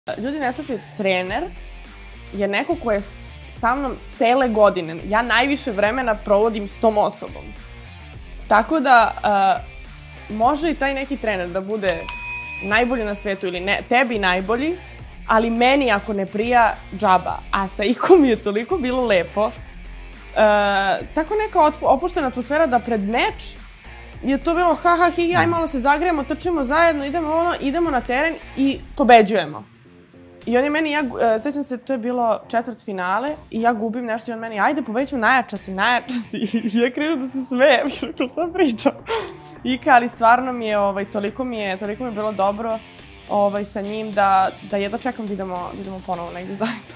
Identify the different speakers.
Speaker 1: Ljudi ne shvataju, trener je neko ko je sa mnom cele godine. Ja najviše vremena provodim s tom osobom. Tako da može i taj neki trener da bude najbolji na svetu ili ne, tebi najbolji, ali meni ako ne prija, džaba. A sa Ikom je toliko bilo lepo. Tako neka opuštena atmosfera da pred meč je to bilo ha ha hi hi, aj malo se zagrijemo, trčimo zajedno, idemo na teren i pobeđujemo. I on je meni, sećam se, to je bilo četvrtfinale i ja gubim nešto i on meni, ajde pobeđujemo, najjača si. I ja krenu da se smijem, što šta pričam. Ika, ali stvarno mi je, toliko mi je bilo dobro sa njim da jedva čekam da idemo ponovo negdje zajedno.